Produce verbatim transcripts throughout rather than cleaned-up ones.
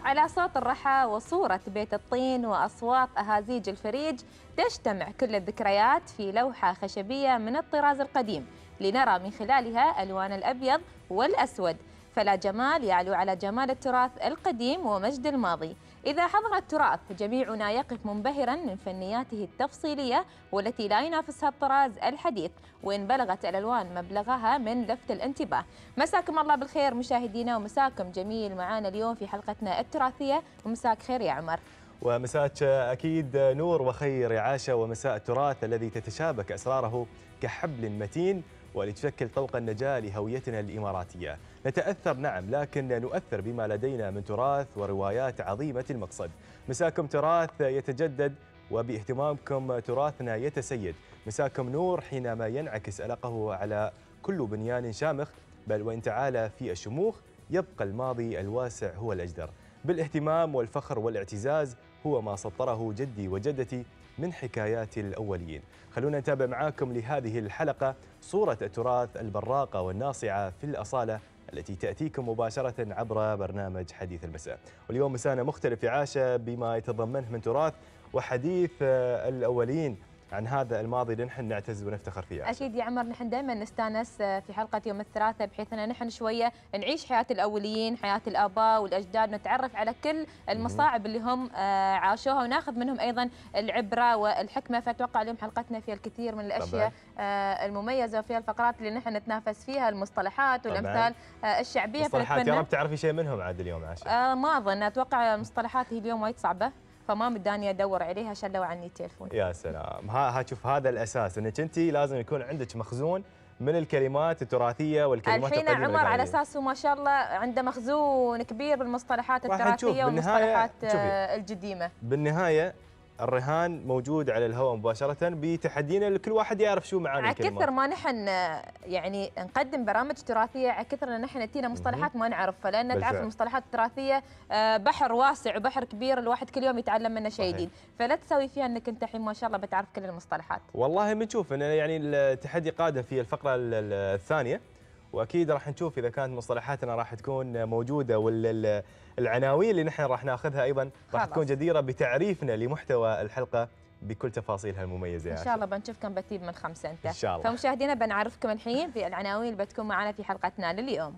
على صوت الرحى وصورة بيت الطين وأصوات أهازيج الفريج تجتمع كل الذكريات في لوحة خشبية من الطراز القديم لنرى من خلالها ألوان الأبيض والأسود، فلا جمال يعلو على جمال التراث القديم ومجد الماضي. إذا حضر التراث جميعنا يقف منبهرا من فنياته التفصيلية والتي لا ينافسها الطراز الحديث، وإن بلغت الألوان مبلغها من لفت الانتباه. مساكم الله بالخير مشاهدينا، ومساكم جميل معانا اليوم في حلقتنا التراثية، ومساك خير يا عمر. ومساك أكيد نور وخير يا عاشة، ومساء التراث الذي تتشابك أسراره كحبل متين ولتشكل طوق النجاة لهويتنا الإماراتية. نتأثر نعم، لكن نؤثر بما لدينا من تراث وروايات عظيمة المقصد. مساكم تراث يتجدد وباهتمامكم تراثنا يتسيد. مساكم نور حينما ينعكس ألقه على كل بنيان شامخ، بل وإن تعالى في الشموخ يبقى الماضي الواسع هو الأجدر. بالاهتمام والفخر والاعتزاز هو ما سطره جدي وجدتي من حكايات الأوليين. خلونا نتابع معاكم لهذه الحلقة صورة التراث البراقة والناصعة في الأصالة التي تأتيكم مباشرة عبر برنامج حديث المساء. واليوم مسانا مختلف يا عاشة بما يتضمنه من تراث وحديث الأولين عن هذا الماضي اللي نحن نعتز ونفتخر فيه. أكيد يا عمر، نحن دائما نستانس في حلقة يوم الثلاثاء بحيث أن نحن شوية نعيش حياة الأوليين، حياة الآباء والأجداد، نتعرف على كل المصاعب اللي هم عاشوها وناخذ منهم أيضا العبرة والحكمة. فأتوقع اليوم حلقتنا فيها الكثير من الأشياء طبعا المميزة، وفيها الفقرات اللي نحن نتنافس فيها، المصطلحات والأمثال الشعبية. مصطلحات يا رب تعرفي شيء منهم عاد اليوم عاشة؟ آه ما أظن، أتوقع مصطلحات هي اليوم وايد صعبة، فما مداني ادور عليها عشان لو عني التليفون. يا سلام، ها شوف هذا الاساس، انك انت لازم يكون عندك مخزون من الكلمات التراثيه والكلمات الحين القديمه. الحين عمر على اساس ما شاء الله عنده مخزون كبير بالمصطلحات التراثيه والمصطلحات القديمه. بالنهايه الرهان موجود على الهواء مباشرة بتحدينا، لكل واحد يعرف شو معاني الكلمات. كثر ما نحن يعني نقدم برامج تراثية، على كثر ان نحن تينا مصطلحات ما نعرفها، لان تعرف المصطلحات التراثية بحر واسع وبحر كبير، الواحد كل يوم يتعلم منه شيء جديد، فلا تسوي فيها انك انت الحين ما شاء الله بتعرف كل المصطلحات. والله بنشوف ان يعني التحدي قادم في الفقرة الثانية، واكيد راح نشوف اذا كانت مصطلحاتنا راح تكون موجوده، ولا العناوين اللي نحن راح ناخذها ايضا راح تكون جديره بتعريفنا لمحتوى الحلقه بكل تفاصيلها المميزه. ان شاء الله بنشوفكم بتيب من خمسه انت ان شاء الله. فمشاهدينا بنعرفكم الحين بالعناوين اللي بتكون معنا في حلقتنا لليوم.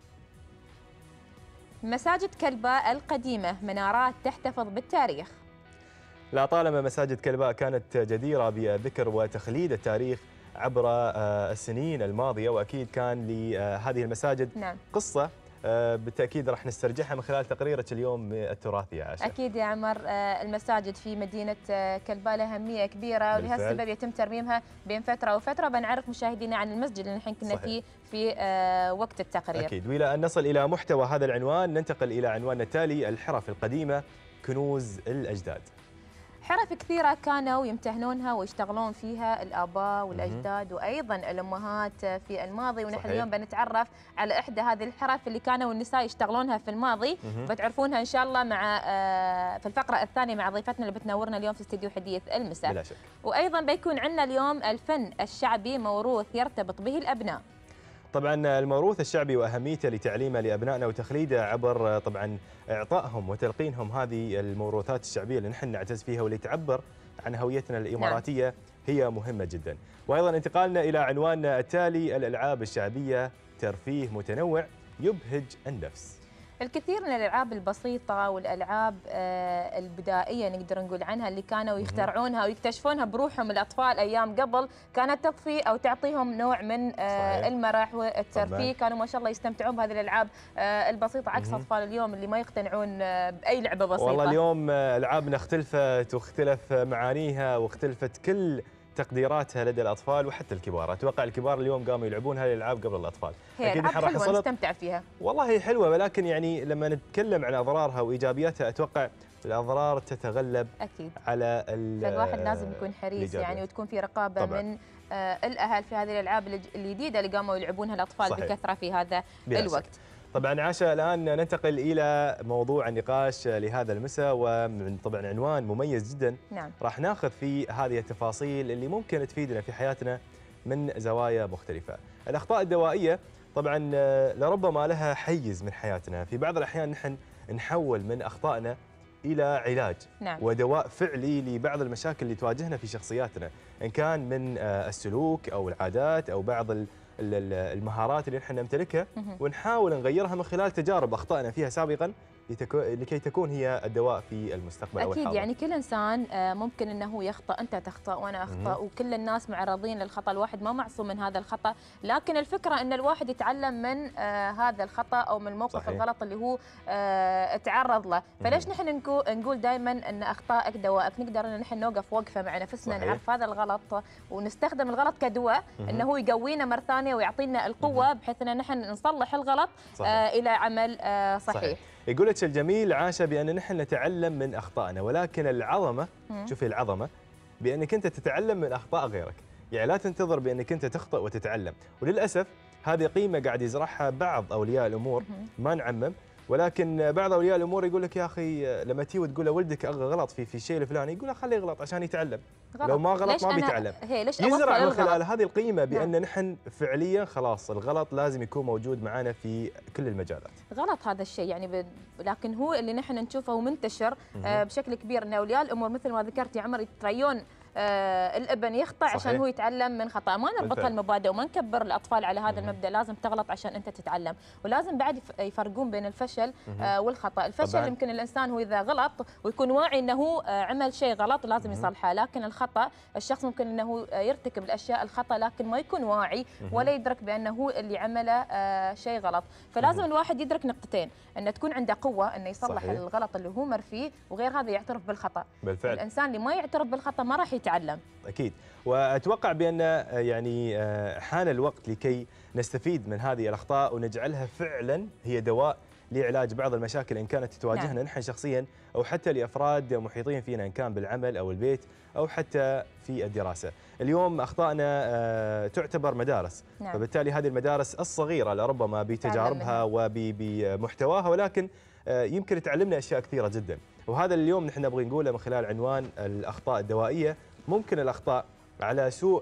مساجد كلباء القديمه، منارات تحتفظ بالتاريخ. لا طالما مساجد كلباء كانت جديره بذكر وتخليد التاريخ عبر السنين الماضية، وأكيد كان لهذه المساجد نعم. قصة بالتأكيد راح نسترجعها من خلال تقريرك اليوم التراثي يا عاشة. أكيد يا عمر، المساجد في مدينة كلباء لها أهمية كبيرة، ولهالسبب يتم ترميمها بين فترة وفترة. بنعرف مشاهدينا عن المسجد اللي نحن كنا فيه في وقت التقرير. أكيد. وإلى أن نصل إلى محتوى هذا العنوان ننتقل إلى عنواننا التالي: الحرف القديمة كنوز الأجداد. حرف كثيرة كانوا يمتهنونها ويشتغلون فيها الآباء والأجداد وأيضا الأمهات في الماضي، ونحن صحيح. اليوم بنتعرف على إحدى هذه الحرف اللي كانوا النساء يشتغلونها في الماضي، بتعرفونها إن شاء الله مع في الفقرة الثانية مع ضيفتنا اللي بتنورنا اليوم في استديو حديث المساء. بلا شك. وأيضا بيكون عندنا اليوم الفن الشعبي، موروث يرتبط به الأبناء. طبعا الموروث الشعبي واهميته لتعليمه لابنائنا وتخليده عبر طبعا اعطائهم وتلقينهم هذه الموروثات الشعبيه اللي نحن نعتز فيها واللي تعبر عن هويتنا الاماراتيه. نعم. هي مهمه جدا. وايضا انتقالنا الى عنواننا التالي: الالعاب الشعبيه ترفيه متنوع يبهج النفس. الكثير من الالعاب البسيطه والالعاب البدائيه نقدر نقول عنها اللي كانوا يخترعونها ويكتشفونها بروحهم الاطفال ايام قبل، كانت تضفي او تعطيهم نوع من صحيح. المرح والترفيه. كانوا ما شاء الله يستمتعون بهذه الالعاب البسيطه عكس اطفال اليوم اللي ما يقتنعون باي لعبه بسيطه. والله اليوم العابنا اختلفت واختلف معانيها واختلفت كل تقديراتها لدى الاطفال وحتى الكبار. اتوقع الكبار اليوم قاموا يلعبون هذه الالعاب قبل الاطفال. هي العاب حلوه نستمتع فيها. والله هي حلوه، ولكن يعني لما نتكلم عن اضرارها وايجابياتها اتوقع الاضرار تتغلب اكيد على فالواحد لازم يكون حريص يعني، وتكون في رقابه طبعا. من آه الاهل في هذه الالعاب الجديده اللي قاموا يلعبونها الاطفال صحيح. بكثره في هذا الوقت. طبعا عاشا، الان ننتقل الى موضوع النقاش لهذا المساء، ومن طبعا عنوان مميز جدا. نعم. راح ناخذ في هذه التفاصيل اللي ممكن تفيدنا في حياتنا من زوايا مختلفه. الاخطاء الدوائيه طبعا لربما لها حيز من حياتنا، في بعض الاحيان نحن نحول من أخطائنا إلى علاج نعم. ودواء فعلي لبعض المشاكل اللي تواجهنا في شخصياتنا، إن كان من السلوك أو العادات أو بعض المهارات اللي نحن نمتلكها، ونحاول نغيرها من خلال تجارب أخطأنا فيها سابقا لكي تكون هي الدواء في المستقبل أو أكيد الحاضر. يعني كل إنسان ممكن أنه يخطأ، أنت تخطأ وأنا أخطأ، وكل الناس معرضين للخطأ، الواحد ما معصوم من هذا الخطأ، لكن الفكرة أن الواحد يتعلم من هذا الخطأ أو من الموقف صحيح. الغلط اللي هو تعرض له. فليش نحن نقول دائما أن أخطائك دوائك؟ نقدر أن نحن نوقف وقفة مع نفسنا صحيح. نعرف هذا الغلط ونستخدم الغلط كدواء أنه يقوينا مرة ثانية ويعطينا القوة بحيث أن نحن نصلح الغلط صحيح. إلى عمل صحيح, صحيح. يقول لك الجميل عاشة بأن نحن نتعلم من أخطائنا، ولكن العظمة مم. شوفي العظمة بأنك أنت تتعلم من أخطاء غيرك، يعني لا تنتظر بأنك أنت تخطئ وتتعلم. وللأسف هذه قيمة قاعد يزرعها بعض أولياء الأمور، ما نعمم، ولكن بعض أولياء الأمور يقول لك يا أخي لما تيجي وتقول لولدك غلط في في الشيء الفلاني، يقول له خليه يغلط عشان يتعلم، غلط. لو ما غلط ما بيتعلم. يزرع من خلال هذه القيمة بأن نعم. نحن فعليا خلاص الغلط لازم يكون موجود معنا في كل المجالات. غلط هذا الشيء يعني ب... لكن هو اللي نحن نشوفه منتشر آه بشكل كبير ان اولياء الامور مثل ما ذكرت يا عمر يتريون آه الابن يخطأ صحيح. عشان هو يتعلم من خطأ. ما نربط المبادئ وما نكبر الاطفال على هذا المبدأ، لازم تغلط عشان انت تتعلم، ولازم بعد يفرقون بين الفشل آه والخطأ. الفشل طبعاً. يمكن الانسان هو اذا غلط ويكون واعي انه آه عمل شيء غلط لازم يصلحه، لكن الخطأ الشخص ممكن انه يرتكب الاشياء الخطأ لكن ما يكون واعي ولا يدرك بانه هو اللي عمله آه شيء غلط. فلازم الواحد يدرك نقطتين، ان تكون عنده قوه انه يصلح صحيح. الغلط اللي هو مر فيه، وغير هذا يعترف بالخطأ. بالفعل. الانسان اللي ما يعترف بالخطأ ما راح يتعلم. اكيد، واتوقع بان يعني حان الوقت لكي نستفيد من هذه الاخطاء ونجعلها فعلا هي دواء لعلاج بعض المشاكل ان كانت تواجهنا نعم. نحن شخصيا او حتى لافراد محيطين فينا ان كان بالعمل او البيت او حتى في الدراسه. اليوم اخطائنا تعتبر مدارس نعم. فبالتالي هذه المدارس الصغيره لربما بتجاربها وبمحتواها، ولكن يمكن تعلمنا اشياء كثيره جدا، وهذا اليوم نحن نبغي نقوله من خلال عنوان الاخطاء الدوائيه. ممكن الاخطاء على سوء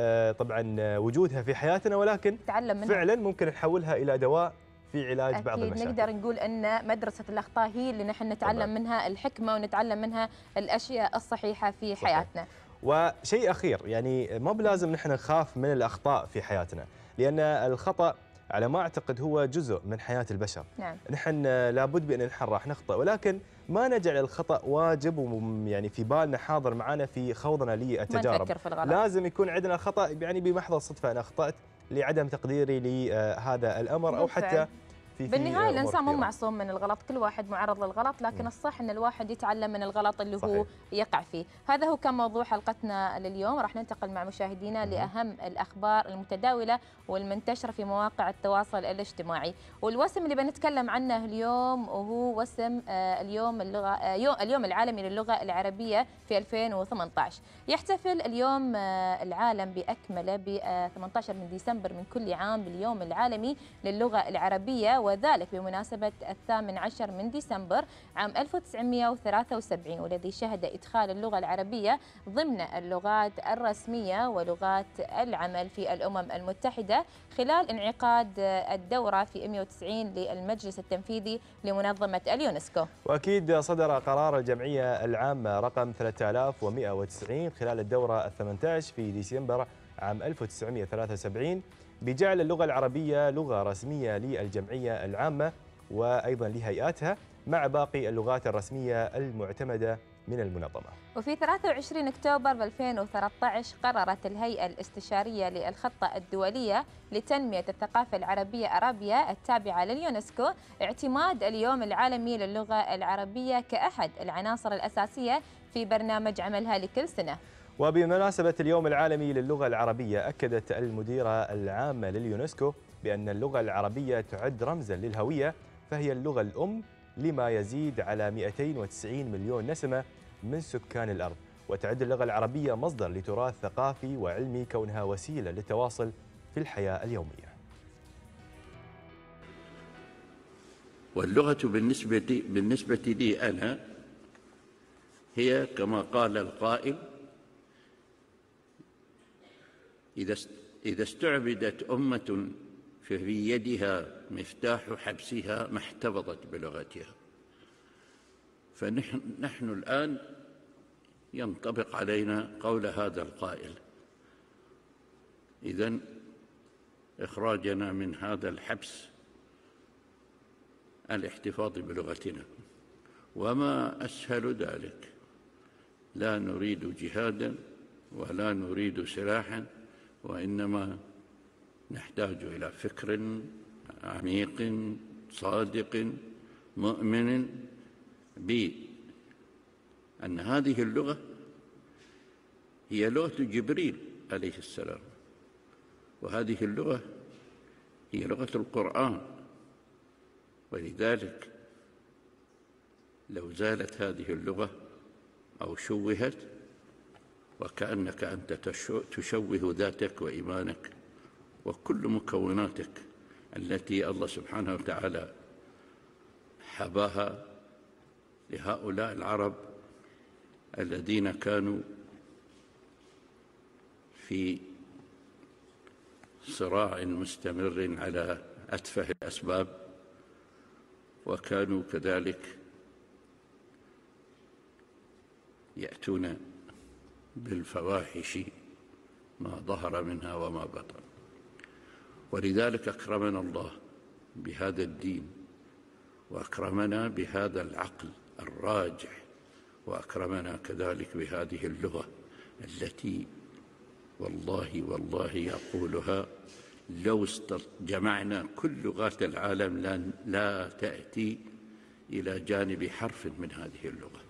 طبعا وجودها في حياتنا، ولكن فعلا ممكن نحولها الى دواء في علاج أكيد بعض المشاكل. نقدر نقول ان مدرسه الاخطاء هي اللي نحن نتعلم طبعا. منها الحكمه ونتعلم منها الاشياء الصحيحه في صحيح. حياتنا. وشيء اخير، يعني ما بلازم نحن نخاف من الاخطاء في حياتنا، لان الخطا على ما اعتقد هو جزء من حياه البشر. نعم. نحن لابد بان نحن راح نخطئ، ولكن ما نجعل الخطا واجب ويعني في بالنا حاضر معنا في خوضنا للتجارب. ما نفكر في الغلط. لازم يكون عندنا الخطا يعني بمحض الصدفه انا اخطات لعدم تقديري لهذا الامر او حتى في بالنهايه الانسان مو معصوم من الغلط، كل واحد معرض للغلط، لكن م. الصح ان الواحد يتعلم من الغلط اللي صحيح. هو يقع فيه. هذا هو كان موضوع حلقتنا لليوم. راح ننتقل مع مشاهدينا م. لاهم الاخبار المتداوله والمنتشره في مواقع التواصل الاجتماعي، والوسم اللي بنتكلم عنه اليوم وهو وسم اليوم اللغه اليوم العالمي للغه العربيه في ألفين وثمانية عشر. يحتفل اليوم العالم باكمله ب ثمانية عشر من ديسمبر من كل عام باليوم العالمي للغه العربيه، وذلك بمناسبة الثامن عشر من ديسمبر عام ألف وتسعمئة وثلاثة وسبعين، والذي شهد إدخال اللغة العربية ضمن اللغات الرسمية ولغات العمل في الأمم المتحدة خلال انعقاد الدورة في مئة وتسعين للمجلس التنفيذي لمنظمة اليونسكو. وأكيد صدر قرار الجمعية العامة رقم ثلاثة آلاف ومئة وتسعين خلال الدورة الثامنة عشر في ديسمبر عام ألف وتسعمئة وثلاثة وسبعين بجعل اللغة العربية لغة رسمية للجمعية العامة وأيضا لهيئاتها مع باقي اللغات الرسمية المعتمدة من المنظمة. وفي ثلاثة وعشرين أكتوبر ألفين وثلاثة عشر قررت الهيئة الاستشارية للخطة الدولية لتنمية الثقافة العربية أرابيا التابعة لليونسكو اعتماد اليوم العالمي للغة العربية كأحد العناصر الأساسية في برنامج عملها لكل سنة. وبمناسبة اليوم العالمي للغة العربية أكدت المديرة العامة لليونسكو بأن اللغة العربية تعد رمزاً للهوية، فهي اللغة الأم لما يزيد على مئتين وتسعين مليون نسمة من سكان الأرض، وتعد اللغة العربية مصدر لتراث ثقافي وعلمي كونها وسيلة للتواصل في الحياة اليومية. واللغة بالنسبة بالنسبة لي أنا هي كما قال القائل: إذا استعبدت أمة ففي يدها مفتاح حبسها ما احتفظت بلغتها. فنحن نحن الآن ينطبق علينا قول هذا القائل. إذن إخراجنا من هذا الحبس الاحتفاظ بلغتنا، وما أسهل ذلك. لا نريد جهادا ولا نريد سلاحا، وإنما نحتاج إلى فكر عميق صادق مؤمن بأن هذه اللغة هي لغة جبريل عليه السلام، وهذه اللغة هي لغة القرآن. ولذلك لو زالت هذه اللغة أو شوهت، وكأنك أنت تشوه ذاتك وإيمانك وكل مكوناتك التي الله سبحانه وتعالى حباها لهؤلاء العرب الذين كانوا في صراع مستمر على أتفه الأسباب، وكانوا كذلك يأتون بالفواحش ما ظهر منها وما بطن. ولذلك أكرمنا الله بهذا الدين، وأكرمنا بهذا العقل الراجح، وأكرمنا كذلك بهذه اللغة التي والله والله يقولها لو جمعنا كل لغات العالم لا, لا تأتي إلى جانب حرف من هذه اللغة.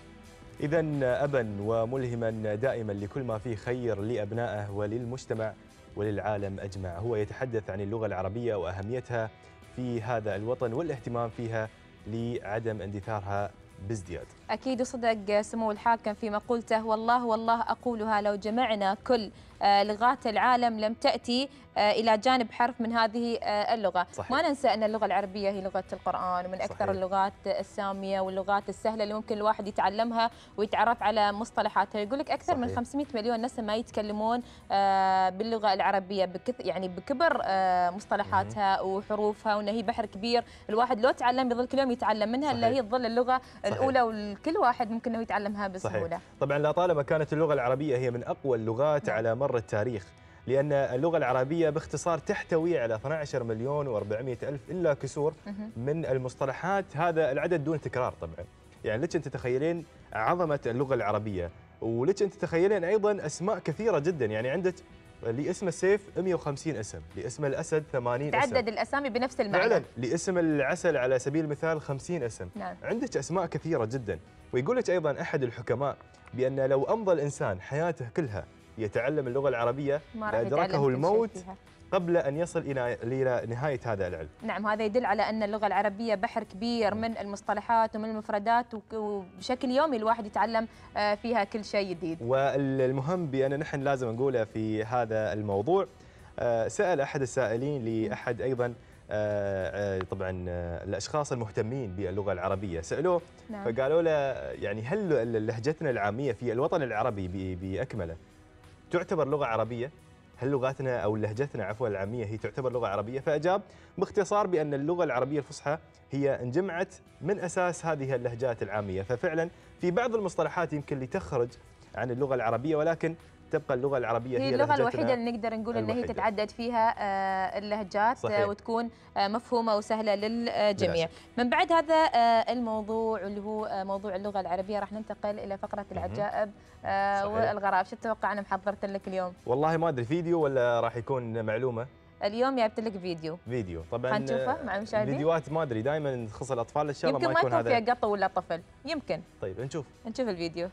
إذن أبا وملهما دائما لكل ما فيه خير لأبنائه وللمجتمع وللعالم أجمع. هو يتحدث عن اللغة العربية وأهميتها في هذا الوطن والاهتمام فيها لعدم اندثارها بازدياد. أكيد صدق سمو الحاكم في مقولته، والله والله أقولها لو جمعنا كل لغات العالم لم تأتي إلى جانب حرف من هذه اللغة. صحيح. ما ننسى أن اللغة العربية هي لغة القرآن، ومن أكثر صحيح. اللغات السامية واللغات السهلة اللي ممكن الواحد يتعلمها ويتعرف على مصطلحاتها. يقول لك أكثر صحيح. من خمسمئة مليون نسمة يتكلمون باللغة العربية بكث يعني بكبر مصطلحاتها وحروفها، وأن هي بحر كبير الواحد لو تعلم يظل كل يوم يتعلم منها، اللي هي تظل اللغة صحيح. الأولى والكل واحد ممكن أنه يتعلمها بسهولة. صحيح. طبعا لا طالما كانت اللغة العربية هي من أقوى اللغات نعم. على مر التاريخ، لأن اللغة العربية باختصار تحتوي على اثني عشر مليون وأربعمئة ألف إلا كسور من المصطلحات. هذا العدد دون تكرار طبعا. يعني لك أن تتخيلين عظمة اللغة العربية، ولك أن تتخيلين أيضا أسماء كثيرة جدا. يعني عندك لاسم السيف مئة وخمسين اسم، لاسم الأسد ثمانين اسم، تعدد الأسامي بنفس المعنى. فعلا لاسم العسل على سبيل المثال خمسين اسم. نعم. عندك أسماء كثيرة جدا. ويقول لك أيضا أحد الحكماء بأن لو أمضى الإنسان حياته كلها يتعلم اللغة العربية لأدركه الموت قبل أن يصل إلى نهاية هذا العلم. نعم، هذا يدل على أن اللغة العربية بحر كبير من المصطلحات ومن المفردات، وبشكل يومي الواحد يتعلم فيها كل شيء جديد. والمهم بأن نحن لازم نقوله في هذا الموضوع، سأل أحد السائلين لأحد أيضا طبعا الأشخاص المهتمين باللغة العربية، سألوه نعم. فقالوا له يعني هل لهجتنا العامية في الوطن العربي بأكمله تعتبر لغة عربية؟ هل لغاتنا أو لهجتنا عفوا العامية هي تعتبر لغة عربية؟ فأجاب باختصار بأن اللغة العربية الفصحى هي انجمعت من أساس هذه اللهجات العامية. ففعلا في بعض المصطلحات يمكن لتخرج عن اللغة العربية، ولكن تبقى اللغة العربية هي, هي اللغة الوحيدة اللي نقدر نقول أن هي تتعدد فيها اللهجات صحيح. وتكون مفهومة وسهلة للجميع. من بعد هذا الموضوع اللي هو موضوع اللغة العربية راح ننتقل إلى فقرة العجائب والغرائب. شو تتوقع أنا محضرت لك اليوم؟ والله ما أدري، فيديو ولا راح يكون معلومة؟ اليوم جبت لك فيديو. فيديو طبعا حنشوفه مع المشاهدين. فيديوات ما ادري دائما تخص الاطفال ان شاء الله ما يكون هذا، يمكن ما يكون فيها قطه ولا طفل، يمكن. طيب نشوف نشوف الفيديو.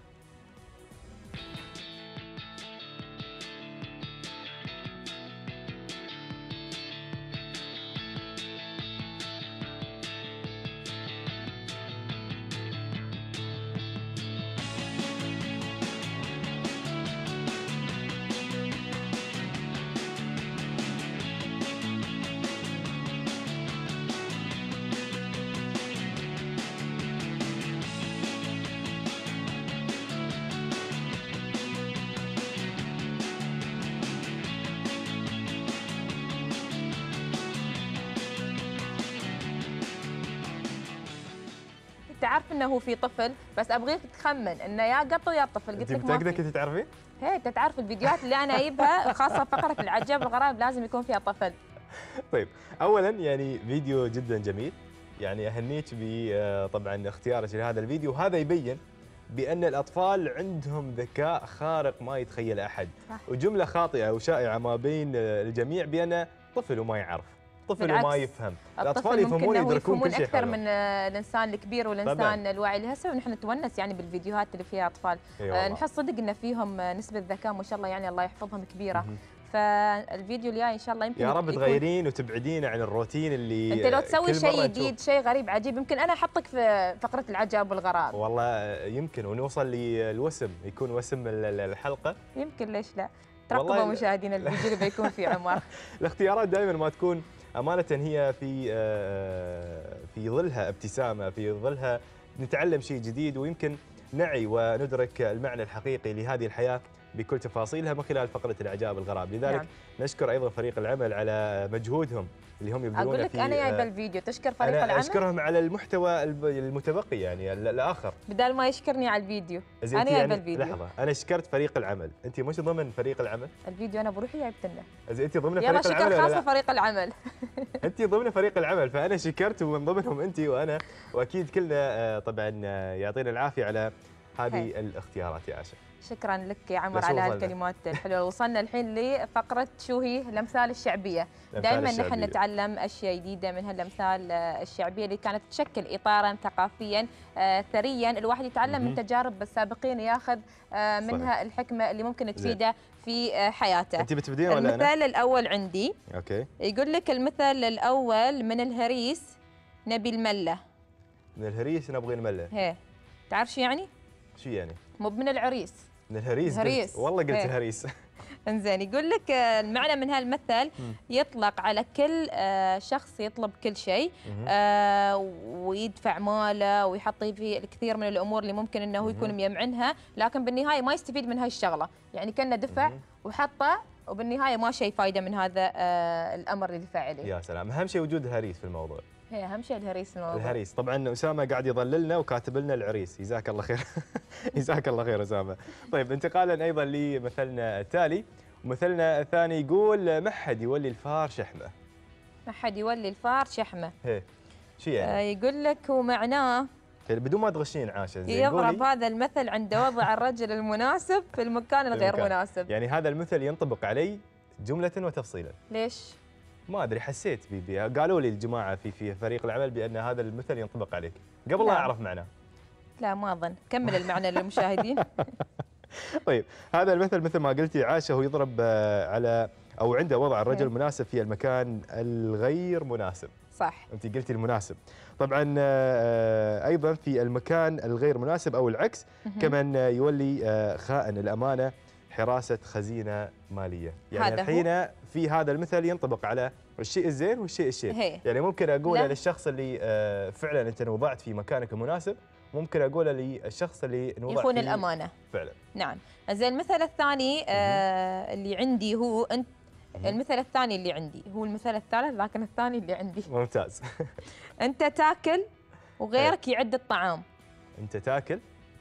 انت عارف انه هو في طفل، بس ابغيك تخمن انه يا قط ويا طفل. قلت انت لك ما متاكده في. كنت تعرفين؟ هي انت تعرف الفيديوهات اللي انا اجيبها خاصه فقره العجب الغراب لازم يكون فيها طفل. طيب اولا يعني فيديو جدا جميل، يعني اهنيك ب طبعا اختيارك لهذا الفيديو، وهذا يبين بان الاطفال عندهم ذكاء خارق ما يتخيل احد. صح. وجمله خاطئه وشائعه ما بين الجميع بان طفل وما يعرف، طفل وما يفهم. الاطفال يفهمون يدركون كل شيء اكثر من الانسان الكبير والانسان طبعاً. الواعي لهسه، ونحن نتونس يعني بالفيديوهات اللي فيها اطفال. أيوة نحس صدق ان فيهم نسبه ذكاء ما شاء الله، يعني الله يحفظهم كبيره. فالفيديو الجاي ان شاء الله يمكن يا رب تغيرين وتبعدين عن الروتين اللي انت لو تسوي شيء جديد شيء غريب عجيب يمكن انا احطك في فقره العجب والغراب. والله يمكن ونوصل للوسم، يكون وسم الحلقه. يمكن ليش لا. ترقبوا مشاهدين الفيديو اللي بيكون فيه عمر. الاختيارات دائما ما تكون امانه هي في في ظلها ابتسامه، في ظلها نتعلم شيء جديد، ويمكن نعي وندرك المعنى الحقيقي لهذه الحياه بكل تفاصيلها من خلال فقره العجائب الغراب. لذلك نعم. نشكر ايضا فريق العمل على مجهودهم اللي هم يبذلونه. اقول لك انا جايبه الفيديو، تشكر فريق أنا العمل. انا اشكرهم على المحتوى المتبقي يعني الاخر، بدال ما يشكرني على الفيديو. انا جايبه يعني الفيديو. لحظه، انا شكرت فريق العمل، انت مش ضمن فريق العمل؟ الفيديو انا بروحي جايبت لنا. اذا انت ضمن فريق العمل يلا شكر خاص لفريق العمل. انت ضمن فريق العمل، فانا شكرت ومن ضمنهم انت وانا، واكيد كلنا طبعا يعطينا العافيه على هذه هي. الاختيارات يا عاشا. شكرا لك يا عمر على هالكلمات الحلوه. وصلنا الحين لفقره شو هي الامثال الشعبيه. دائما نحن نتعلم اشياء جديده من هالامثال الشعبيه اللي كانت تشكل اطارا ثقافيا ثريا، الواحد يتعلم من تجارب السابقين وياخذ منها صحيح. الحكمه اللي ممكن تفيده في حياته. انت بتبدين ولا انا؟ المثال الاول عندي. اوكي. يقول لك المثل الاول: من الهريس نبي المله. من الهريس نبغي المله. هي تعرف شو يعني؟ شو يعني؟ مو من العريس. من الهريس. الهريس والله قلت هي. الهريس. انزين يقول لك المعنى من هالمثل يطلق على كل شخص يطلب كل شيء ويدفع ماله ويحط فيه الكثير من الامور اللي ممكن انه يكون ميمعنها، لكن بالنهايه ما يستفيد من هاي الشغله، يعني كانه دفع وحطه وبالنهايه ما شيء فايده من هذا الامر اللي دفع عليه. يا سلام، اهم شيء وجود الهريس في الموضوع. هي اهم شيء الهريس الموضوع. الهريس طبعا اسامه قاعد يضللنا وكاتب لنا العريس، جزاك الله خير. جزاك الله خير اسامه. طيب انتقالا ايضا لمثلنا التالي، ومثلنا الثاني يقول: ما حد يولي الفار شحمه. ما حد يولي الفار شحمه. هي شو يعني؟ آه يقول لك ومعناه بدون ما تغشين عاشا. يضرب هذا المثل عند وضع الرجل المناسب في المكان الغير المكان. مناسب. يعني هذا المثل ينطبق علي جمله وتفصيلا. ليش؟ ما ادري، حسيت بي قالوا لي الجماعه في في فريق العمل بان هذا المثل ينطبق عليك قبل لا اعرف معناه. لا ما اظن، كمل المعنى للمشاهدين. طيب هذا المثل مثل ما قلتي عاشا هو يضرب على او عنده وضع الرجل المناسب في المكان الغير مناسب. صح. انت قلتي المناسب. طبعا ايضا في المكان الغير مناسب او العكس، كمان يولي خائن الامانه حراسة خزينة مالية. يعني الحين في هذا المثل ينطبق على الشيء الزين والشيء الشيء. هي. يعني ممكن أقوله للشخص اللي فعلا أنت وضعت في مكانك المناسب، ممكن أقوله للشخص اللي نوضع يخون الأمانة. فعلا. نعم. زين المثل الثاني آه اللي عندي هو أنت. المثل الثاني اللي عندي هو المثل الثالث، لكن الثاني اللي عندي. ممتاز. أنت تاكل وغيرك يعد الطعام. أنت تاكل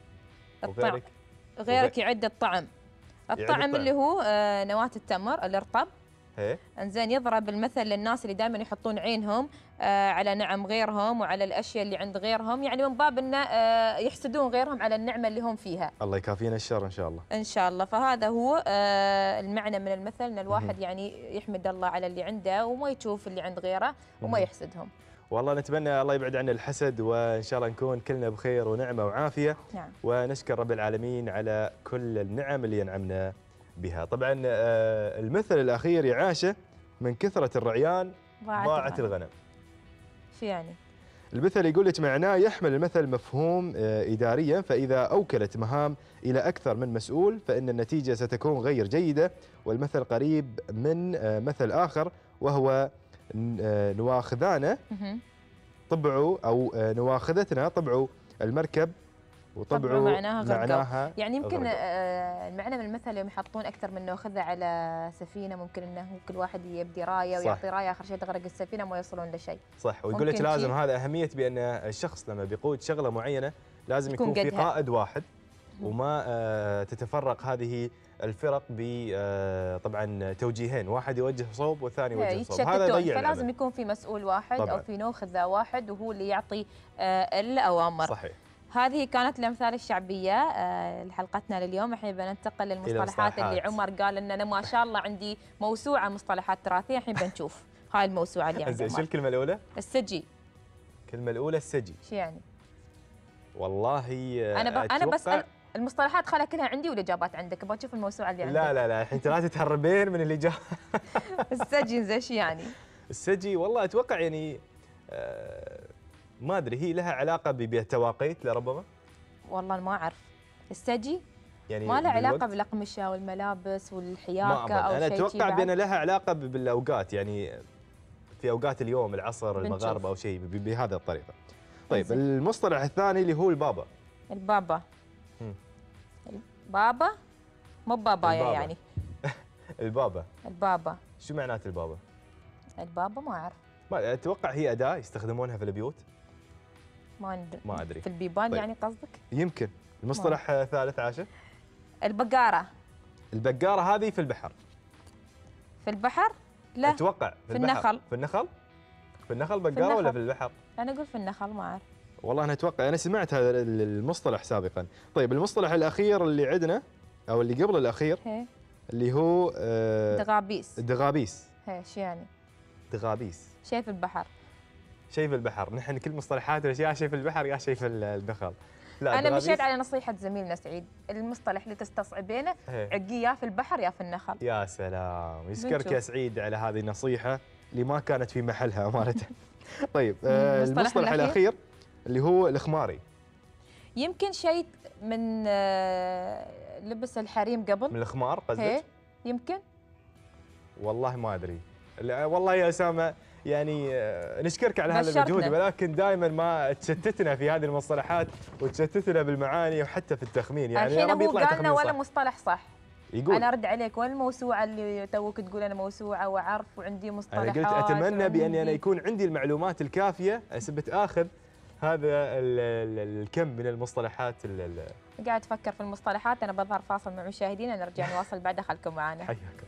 وغيرك غيرك يعد الطعام. الطعم اللي هو آه نواة التمر الارطب. هي. انزين يضرب المثل للناس اللي دائما يحطون عينهم آه على نعم غيرهم وعلى الاشياء اللي عند غيرهم، يعني من باب انه آه يحسدون غيرهم على النعمه اللي هم فيها. الله يكافينا الشر ان شاء الله. ان شاء الله. فهذا هو آه المعنى من المثل، ان الواحد يعني يحمد الله على اللي عنده وما يشوف اللي عند غيره وما يحسدهم. والله نتمنى الله يبعد عنا الحسد، وإن شاء الله نكون كلنا بخير ونعمة وعافية. نعم. ونشكر رب العالمين على كل النعم اللي ينعمنا بها. طبعا المثل الأخير يا عاشة: من كثرة الرعيان ضاعت الغنم. شو يعني؟ المثل يقول لك معناه يحمل المثل مفهوم إداريا، فإذا أوكلت مهام إلى أكثر من مسؤول فإن النتيجة ستكون غير جيدة. والمثل قريب من مثل آخر وهو نواخذانا طبعوا أو نواخذتنا طبعوا المركب وطبعه معناها غرقوا. معناها يعني يمكن غرقوا. آه المعنى من المثل يوم يحطون اكثر من ناخذه على سفينه، ممكن انه كل واحد يبدي رايه ويعطي رايه، اخر شيء تغرق السفينه وما يوصلون لشيء. صح، ويقول لك لازم هذا اهميه بان الشخص لما بيقود شغله معينه لازم يكون, يكون في قائد واحد وما آه تتفرق هذه الفرق ب آه طبعا توجيهين، واحد يوجه صوب والثاني يوجه صوب، هذا يضيع. فلازم يكون في مسؤول واحد طبعاً. او في ناخذه واحد وهو اللي يعطي آه الاوامر. صحيح. هذه كانت الامثال الشعبيه آه لحلقتنا لليوم. الحين بننتقل للمصطلحات اللي عمر قال ان انا ما شاء الله عندي موسوعه مصطلحات تراثيه، الحين بنشوف هاي الموسوعه اللي عندنا. شو الكلمه الاولى؟ السجي. الكلمه الاولى السجي. شو يعني؟ والله انا ب... انا بسال المصطلحات خلها كلها عندي والاجابات عندك، ابغى اشوف الموسوعه اللي عندك. لا لا لا الحين لا تتهربين من الاجابه. السجي زين شو يعني؟ السجي والله اتوقع يعني آه ما ادري، هي لها علاقه بالتواقيت لربما. والله ما اعرف. السجي يعني ما له علاقه بالاقمشه والملابس والحياكه او شيء. انا اتوقع بان بعد. لها علاقه بالاوقات، يعني في اوقات اليوم العصر المغاربه او شيء بهذه الطريقه. طيب انزل. المصطلح الثاني اللي هو البابا. البابا. هم. البابا مو بابايا يعني. البابا. البابا شو معنات البابا؟ البابا ما اعرف. ما اتوقع هي اداه يستخدمونها في البيوت. ما ند... ما ادري. في البيبان طيب. يعني قصدك؟ يمكن. المصطلح الثالث عاشر. البقاره. البقاره هذه في البحر. في البحر؟ لا اتوقع في, في النخل. في النخل؟ في النخل بقاره ولا في البحر؟ انا اقول في النخل ما اعرف. والله انا اتوقع، انا سمعت هذا المصطلح سابقا. طيب المصطلح الاخير اللي عندنا او اللي قبل الاخير هي. اللي هو آه دغابيس. دغابيس. هي شو يعني؟ دغابيس شيء في البحر. شيء في البحر، نحن كل مصطلحات يا شيء في البحر يا شيء في النخل. لا انا مشيت على نصيحه زميلنا سعيد، المصطلح اللي تستصعبينه عقيه يا في البحر يا في النخل. يا سلام، يشكرك يا سعيد على هذه النصيحه اللي ما كانت في محلها امانه. طيب آه المصطلح الاخير اللي هو الخماري. يمكن شيء من آه لبس الحريم قبل. من الخمار قصدك؟ يمكن. والله ما ادري، والله يا اسامه يعني نشكرك على هذا المجهود، ولكن دائما ما تشتتنا في هذه المصطلحات وتشتتنا بالمعاني وحتى في التخمين. يعني يا رب يطلع تخمين صح. ولا مصطلح صح. يقول انا ارد عليك، وين الموسوعه اللي توك تقول انا موسوعه واعرف وعندي مصطلحات؟ انا قلت اتمنى باني انا يكون عندي المعلومات الكافيه اثبت اخذ هذا الكم من المصطلحات. قاعد افكر في المصطلحات، انا بظهر فاصل مع مشاهدينا، نرجع نواصل بعدها، خلكم معنا. حياكم.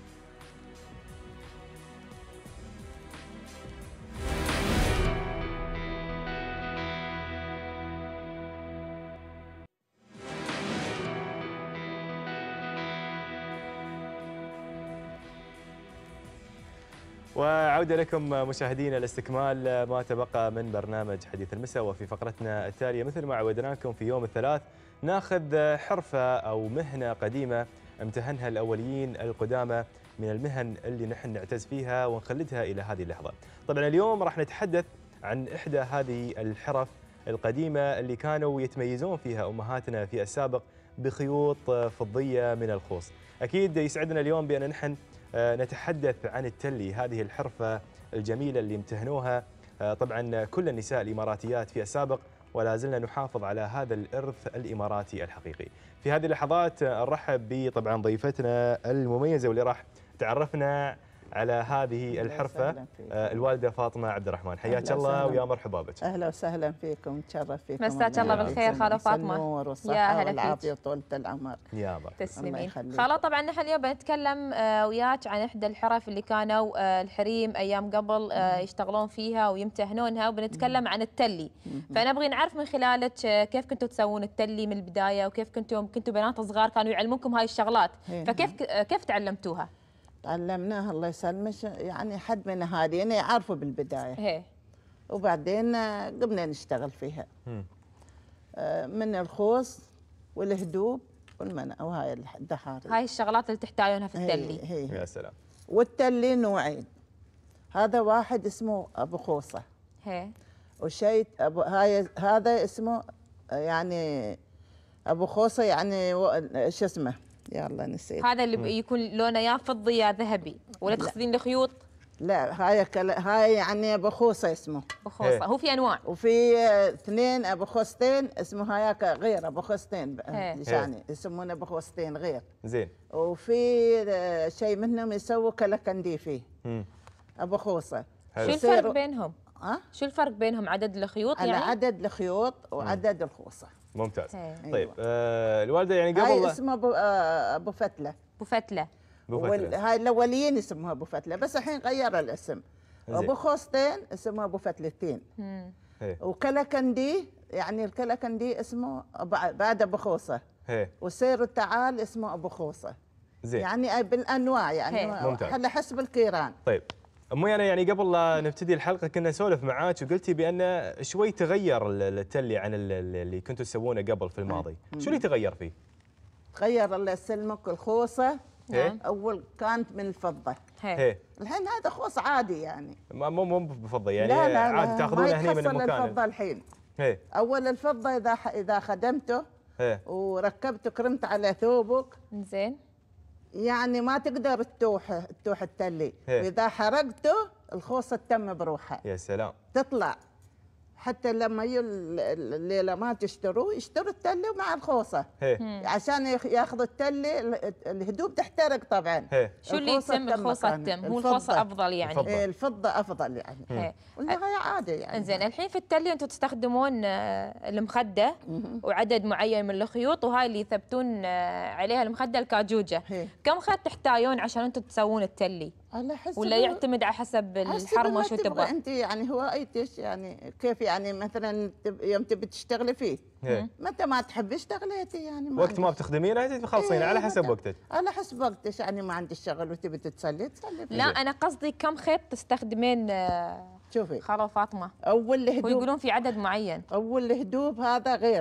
وعودة لكم مشاهدينا لاستكمال ما تبقى من برنامج حديث المساء، وفي فقرتنا التالية مثل ما عودناكم في يوم الثلاث ناخذ حرفة أو مهنة قديمة امتهنها الأوليين القدامى من المهن اللي نحن نعتز فيها ونخلدها إلى هذه اللحظة. طبعا اليوم راح نتحدث عن إحدى هذه الحرف القديمة اللي كانوا يتميزون فيها أمهاتنا في السابق بخيوط فضية من الخوص. أكيد يسعدنا اليوم بأن نحن نتحدث عن التلي، هذه الحرفة الجميلة اللي امتهنوها طبعا كل النساء الإماراتيات في السابق، ولا زلنا نحافظ على هذا الإرث الإماراتي الحقيقي. في هذه اللحظات نرحب بطبعا ضيفتنا المميزة واللي راح تعرفنا على هذه الحرفة الوالدة فاطمة عبد الرحمن. حياك الله ويا مرحبا بك. أهلا وسهلا فيكم، نتشرف فيكم. مساك الله بالخير خالة فاطمة. النور والصحة والعافية وطولة العمر. يا بارك. تسلمين. خالة طبعا نحن اليوم بنتكلم وياك عن إحدى الحرف اللي كانوا الحريم أيام قبل يشتغلون فيها ويمتهنونها، وبنتكلم عن التلي. فنبغي نعرف من خلالك كيف كنتوا تسوون التلي من البداية، وكيف كنتوا كنتوا بنات صغار كانوا يعلمونكم هاي الشغلات، فكيف كيف تعلمتوها؟ تعلمناها الله يسلمك، يعني حد من اهالينا يعرفوا بالبدايه هي. وبعدين قمنا نشتغل فيها. م. من الخوص والهدوب والمنع وهاي الدحاري، هاي الشغلات اللي تحتاجونها في التلي. هي هي. يا سلام. والتلي نوعين، هذا واحد اسمه ابو خوصه، هي. وشيء ابو هاي هذا اسمه يعني ابو خوصه، يعني شو اسمه، يلا نسيت. هذا اللي يكون لونه يا فضي يا ذهبي، ولا تقصدين الخيوط؟ لا هاي كلا هاي يعني ابو خوصه اسمه. ابو خوصه هو في انواع. وفي اثنين ابو خوصتين اسمه هاياك غير ابو خوصتين هي. يعني يسمونه ابو خوصتين غير. زين. وفي شيء منهم يسووا كلاكندي فيه. مم. ابو خوصه. شو الفرق بينهم؟ ها؟ شو الفرق بينهم؟ عدد الخيوط على يعني؟ عدد الخيوط وعدد الخوصه. ممتاز. هي. طيب أيوة. آه الوالده يعني هاي قبل اسمه ابو آه ابو فتله. ابو فتله. أبو فتلة. وال- هاي الاوليين يسموها ابو فتله بس الحين غير الاسم. زين. ابو خوصتين اسمه ابو فتلتين. مم. هي. وكلاكندي يعني الكلاكندي اسمه بع- بعد ابو خوصه. هي. وسير التعال اسمه ابو خوصه. زين. يعني بالانواع يعني ممتاز. على حسب الكيران. طيب امي انا يعني قبل لا نبتدي الحلقه كنا نسولف معاك وقلتي بان شوي تغير ال- التلي عن ال- اللي كنتوا تسوونه قبل في الماضي، شو اللي تغير فيه؟ تغير الله يسلمك الخوصه. نعم. اول كانت من الفضه. هي. هي. الحين هذا خوص عادي يعني. ما- مو مو بفضه يعني لا لا عادي لا تاخذونه ما هني من يتحصل المكان. الفضه الحين. هي. اول الفضه اذا ح- اذا خدمته هي. وركبته كرمت على ثوبك زين. يعني ما تقدر تتوح تتوح التلي. هي. واذا حرقته الخوصه تم بروحها يا سلام. تطلع. حتى لما يجوا الليله ما تشتروا يشتروا التلي مع الخوصه. هي. عشان ياخ- ياخذوا التلي ال- الهدوم تحترق طبعا. هي. شو اللي الخوصة يتم تم الخوصه مكانها. التم؟ هو الفضة. الخوصه افضل يعني. الفضة. إيه، الفضه افضل يعني. هي. ولا هي عادي يعني. انزين الحين في التلي انتم تستخدمون آه، المخده وعدد معين من الخيوط وهاي اللي يثبتون آه، عليها المخده الكاجوجه. هي. كم خيط تحتاجون عشان انتم تسوون التلي؟ على حسب ولا يعتمد على حسب حسب الحرمه ما شو تبغى تبغى؟ انت يعني هوايتك يعني كيف يعني مثلا تب- يوم تبي تشتغلي فيه هي. متى ما تحبي اشتغليتي يعني ما وقت ما عندك- بتخدمينه تخلصينه إيه، على حسب متى- وقتك. على حسب وقتك يعني ما عندك شغل وتبي تتصلي تصلي فيه. لا انا قصدي كم خيط تستخدمين آه، شوفي خاله فاطمه؟ اول الهدوب ويقولون في عدد معين. اول الهدوب هذا غير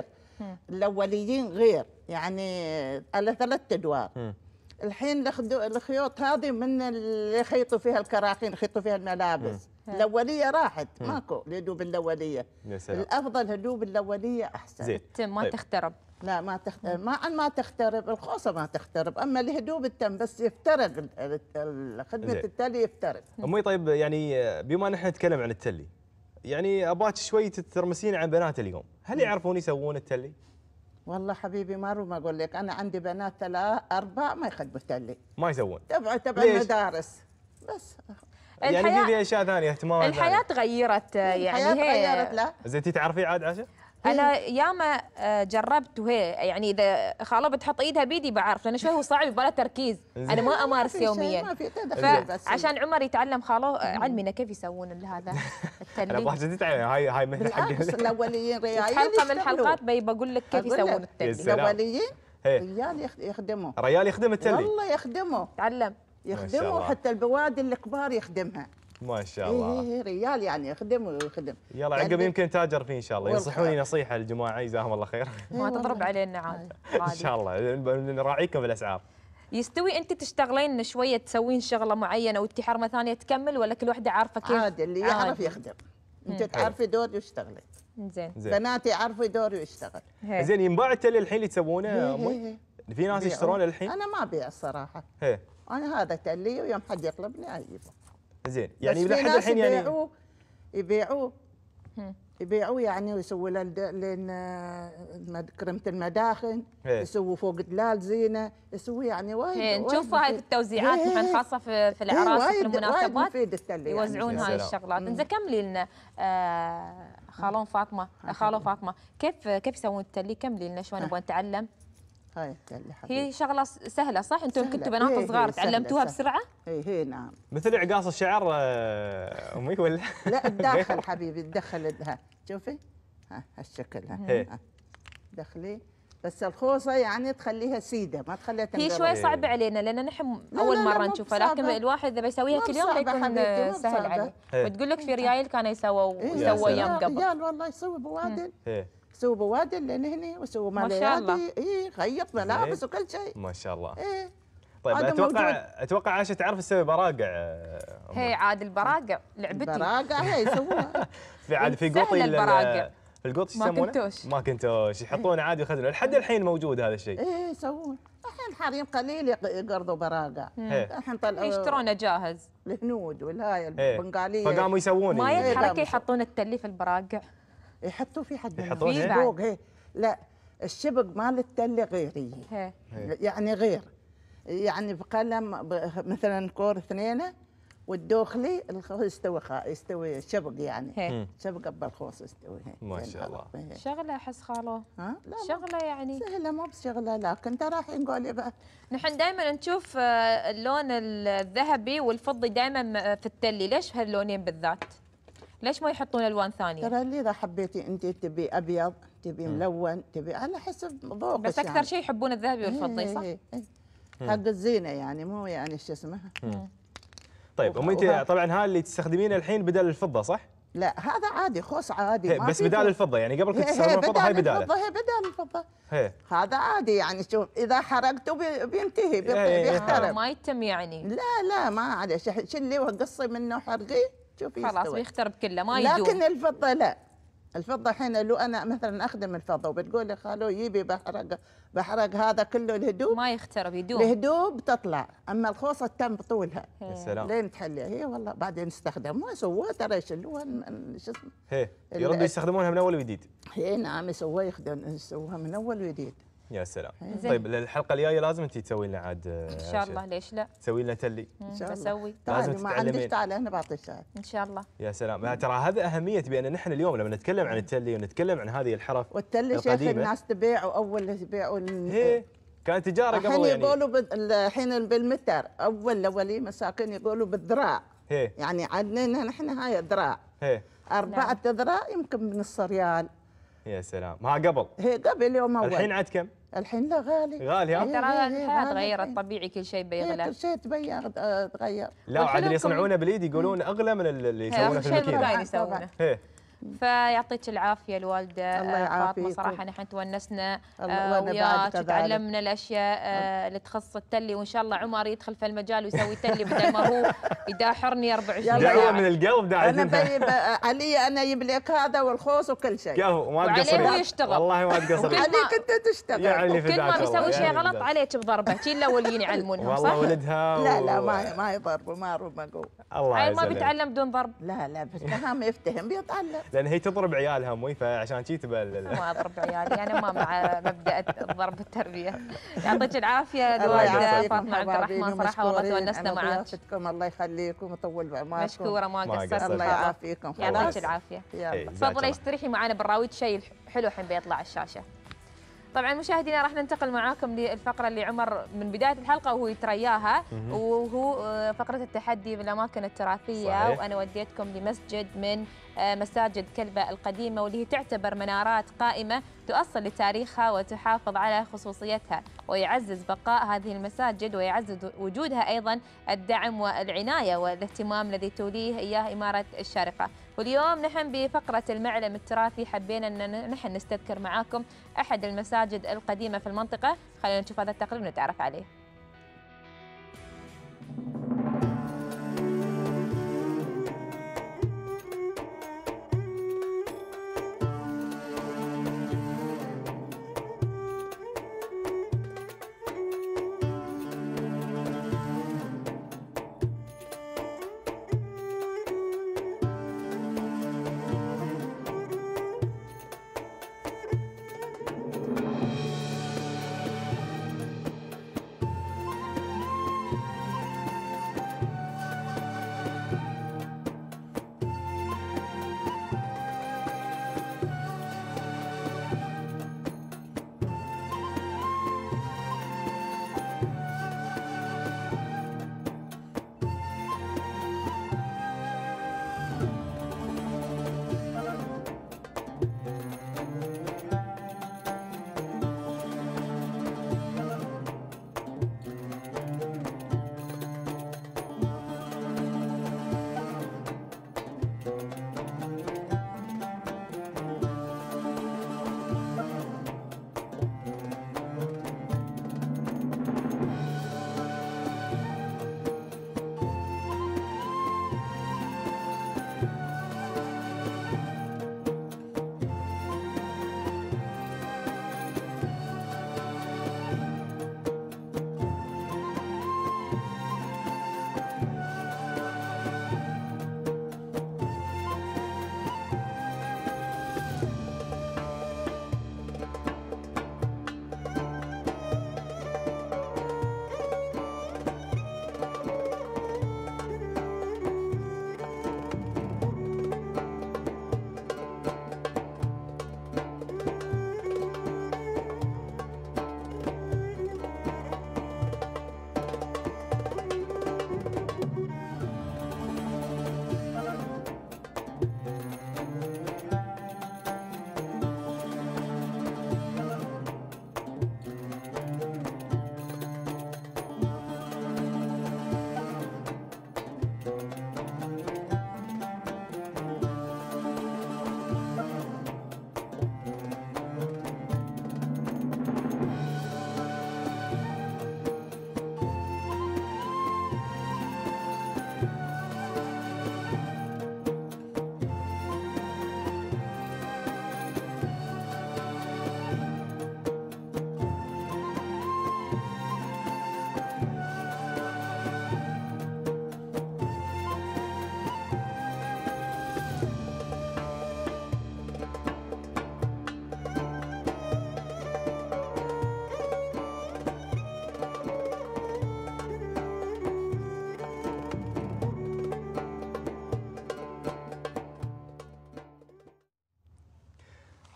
الاوليين غير يعني على ثلاث ادوار. مم. الحين الخدو- الخيوط هذه من اللي يخيطوا فيها الكراخين يخيطوا فيها الملابس. الاوليه راحت ماكو الهدوب الاوليه. يا سلام. الافضل هدوب الاوليه احسن. زين. تم ما طيب. تخترب. لا ما تخ... ما عن ما تخترب الخوصه ما تخترب اما الهدوب التم بس يفترق ال- ال- خدمه زين. التلي يفترق. امي طيب يعني بما ان احنا نتكلم عن التلي يعني ابغاك شوي تترمسين عن بنات اليوم، هل يعرفون يسوون التلي؟ والله حبيبي ما ما اقول لك انا عندي بنات ثلاث اربع ما يخدموا تلي ما يسوون. تبع تبع ليش؟ المدارس بس. يعني في الحياة- في اشياء ثانيه اهتمامات الحياه ثانية. تغيرت آه، يعني الحياه تغيرت هي لا زين انت تعرفي عاد عاشا؟ انا ياما آه، جربت وهي يعني اذا خاله بتحط ايدها بيدي بعرف لان شوي هو صعب يبغى له تركيز. انا ما امارس في شيء، يوميا. ما في تدخل بس. فعشان عمر يتعلم خاله آه، علمنا كيف يسوون هذا انا التلي. ابغاك تتعلم هاي هاي مثل حق بالعكس الاوليين في ريايل حلقه من يشتغلوا. الحلقات بي بقول لك كيف أقول لك. يسوون يا التلي. سلام. الاوليين هي. ريال يخ- يخدموا ريال يخدم التلي. والله يخدموا تعلم. شاء يخدموا الله. حتى البوادي الكبار يخدمها. ما شاء إيه الله. إيه ريال يعني يخدم ويخدم. يلا يعني عقب يمكن تاجر فيه ان شاء الله، والله. ينصحوني نصيحه الجماعه جزاهم الله خير. ما والله. تضرب علينا عاد. ان عادي. شاء الله نراعيكم بالاسعار. يستوي انت تشتغلين شويه تسوين شغله معينه وانت حرمه ثانيه تكمل ولا كل واحده عارفه كيف؟ عادي اللي يعرف عادي. يخدم. انت تعرفي دور يشتغلي. زين. زين. بناتي يعرفوا دور يشتغل. هي. زين ينباع التلي الحين اللي تسوونه هي امي؟ هي هي. في ناس بيعوا. يشترونه الحين؟ انا ما ابيع الصراحه. هي. انا هذا تلي ويوم حد يطلبني اجيبه. زين يعني بس في لحد ناس الحين يعني يبيعوه يبيعوه هم. يبيعوه يعني ويسووا له الد- لين آه، المد- كريمه المداخن إيه. يسووا فوق دلال زينه يسووا يعني وايد هي وايد نشوفها هاي في مفيد. التوزيعات إيه. نحن خاصه في في إيه، الاعراس وفي وايد- وايد المناسبات مفيد التلي يعني. يوزعون يا هاي سلام. الشغلات. انزين كملي لنا آه خالون فاطمه خالو فاطمه كيف كيف يسوون التلي؟ كملي لنا شوي نبغى نتعلم. هاي التلي حبيبي. هي شغله س- سهله صح؟ انتم سهلة. كنتوا بنات إيه، صغار إيه، سهلة، تعلمتوها سهلة. بسرعه؟ هي هي نعم. مثل عقاص الشعر آه، امي ولا؟ لا تدخل حبيبي تدخل ها شوفي ها هالشكل ها, إيه. ها. دخلي بس الخوصه يعني تخليها سيده ما تخليها هي تنقلب. شوي صعبه علينا لان نحن لا، اول لا، مره مو نشوفها لكن بصعبة. الواحد اذا يسويها مو كل يوم بصعبة يكون حبيبتي، مو سهل بصعبة. عليه. إيه. وتقول لك في ريايل كانوا يسووا إيه، يا يسووا سلام. ايام قبل. رجال والله يسووا بوادل إيه. يسووا بوادل لين هنا ويسووا ما شاء الله. ماليات اي خيط ملابس وكل شيء. ما شاء الله. ايه طيب هذا اتوقع موجود. اتوقع عائشه تعرف تسوي براقع آه، أمي. هي عاد البراقع لعبتي. براقع هي يسووها. في عاد في سهلة قوطي ال- البراقع. في القوط شو ما يسمونه؟ كنتوش. ما كنتوش يحطونه عادي يخذونه لحد الحين موجود هذا الشيء. ايه يسوون الحين الحين حريم قليل يق- يقرضوا براقع. إيه. الحين طلعوا يشترونه جاهز. الهنود والهاي إيه. البنغاليه فقاموا يسوون ما ال- يتحرك لا، يحطون التلي في البراقع. يحطوا في حد يحطون فيه منهم بعد. فوق هي. لا الشبق مال التله غير هي. هي. يعني غير، يعني بقلم ب- مثلا كور اثنين والدوخلي الخوص يستوي خا يستوي شبق يعني. هي. شبق بالخوص يستوي هي. ما شاء الله. هي. شغله احس خالو. ها لا ما شغله يعني. سهله مو بشغله، لكن ترى راح نقول بقى نحن دائما نشوف آه، اللون الذهبي والفضي دائما في التلي، ليش هاللونين بالذات؟ ليش ما يحطون الوان ثانيه؟ ترى اللي اذا حبيتي انت تبي ابيض تبي ملون تبي على حسب ذوقك. بس اكثر شيء يحبون الذهبي والفضي صح؟ إيه إيه إيه. حق الزينه يعني مو يعني شو اسمه. طيب ام انت وها- طبعا هاي اللي تستخدمينه الحين بدل الفضه صح؟ لا هذا عادي خوص عادي هي ما بس في بدال فرق. الفضه، يعني قبل كنت هي- هي تستخدمون الفضه هاي بداله. الفضه هي بدال الفضه. هي هذا عادي يعني شوف اذا حرقته بي- بينتهي بي- إيه إيه. آه، بيحترق. ما يتم يعني. لا لا ما عليه شح- شلي وقصي منه حرقي شوفي خلاص يستوي. بيخترب كله ما يدوم. لكن الفضه لا، الفضه الحين لو انا مثلا اخدم الفضه وبتقول لي خالو يبي بحرق بحرق هذا كله الهدوب، ما يخترب يدوم. الهدوب تطلع، اما الخوصه تم بطولها يا سلام. لين تحلي هي والله بعدين نستخدم ما سووه ترى يشلوها من- شو اسمه. هي ال- يردوا يستخدمونها من اول وجديد. هي نعم يسووها يخدم يسووها من اول وجديد. يا سلام. زين. طيب الحلقه الجايه لازم انت تسوي لنا عاد ان شاء الله ليش لا؟ تسوي لنا تلي. مم، ان شاء الله بسوي لازم تعالي ما عندك تتعلمين. تعالي انا بعطيك شاي. ان شاء الله. يا سلام، ترى هذا اهميه بان نحن اليوم لما نتكلم عن التلي ونتكلم عن هذه الحرف والتل شيخ القديمة. الناس تبيع واول يبيعوا ال- هي كانت تجاره الحين قبل يعني. يقولوا بال- الحين بالمتر اول اولي مساكين يقولوا بالذراع، هي يعني عندنا نحن هاي ذراع هي أربعة ذراع يمكن بنص ريال. يا سلام، ها قبل. هي قبل يوم أول. الحين عاد كم؟ الحين لا غالي. غالي ها؟ هي- ترى هي- هي الحياه غالي تغيرت الحين. طبيعي كل شيء هي بيغلى. كل شيء تبين آه، تغير. لا وعاد اللي والحلو يصنعونه باليد يقولون اغلى من اللي هي يسوونه اخر في شيء الماكينه. المباين طبعاً. يسوونه. هي فيعطيك العافيه الوالده الله آه، فاطمه، يعافيكم. صراحه نحن تونسنا الله- آه، وأنا بعد وياك كذلك. وتعلمنا الاشياء آه، اللي تخص التلي، وان شاء الله عمر يدخل في المجال ويسوي تلي بدل ما هو يداحرني أربعة وعشرين يلا دعوه ساعه. من القلب داعي. أنا بجيب علي أنا أجيب لك هذا والخوص وكل شيء. قهوه ما وعليه تقصرين. هو يشتغل. والله ما وكل تقصرين. ما- عليك أنت تشتغل. يعني كل ما فداك بيسوي والله، شيء يعني غلط فداك. عليك بضربه، شي الاولين يعلمونهم صح؟ والله ولدها لا لا و- ما ما يضربوا ما رمقوا. الله عيل ما يسلمك. بيتعلم بدون ضرب. لا لا بس فهم يفتهم بيتعلم. لان هي تضرب عيالها امي، فعشان شي تبى ال- ما اضرب عيالي، انا ما مع مبدا الضرب التربيه. يعطيك العافيه الله الوالده يعافيكم فاطمه عبد حبايبي الرحمن، صراحه والله ومشكورين تونسنا على معك. ضيافتكم. الله يخليكم ويطول بعمركم. مشكوره ما ما قصرت. قصرت. الله يعافيكم. يعطيك خلاص. العافيه. يلا. إيه. جزاك تفضلي الله. استريحي معنا بالراويد، شيء حلو الحين بيطلع على الشاشه. طبعا مشاهدينا راح ننتقل معاكم للفقره اللي عمر من بدايه الحلقه وهو يترياها، وهو آه، فقره التحدي بالاماكن التراثيه. صحيح. وانا وديتكم لمسجد من آه، مساجد كلبة القديمه، واللي هي تعتبر منارات قائمه تؤصل لتاريخها وتحافظ على خصوصيتها، ويعزز بقاء هذه المساجد ويعزز وجودها ايضا الدعم والعنايه والاهتمام الذي توليه اياه اماره الشارقه. واليوم نحن بفقره المعلم التراثي حبينا ان نحن نستذكر معاكم احد المساجد القديمه في المنطقه. خلينا نشوف هذا التقرير ونتعرف عليه.